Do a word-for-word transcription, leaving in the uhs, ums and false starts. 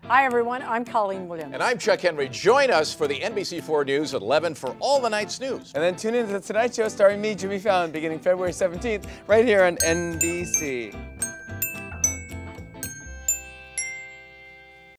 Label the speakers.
Speaker 1: Hi, everyone. I'm Colleen Williams.
Speaker 2: And I'm Chuck Henry. Join us for the N B C four News at eleven for all the night's news.
Speaker 3: And then tune in to The Tonight Show starring me, Jimmy Fallon, beginning February seventeenth, right here on N B C.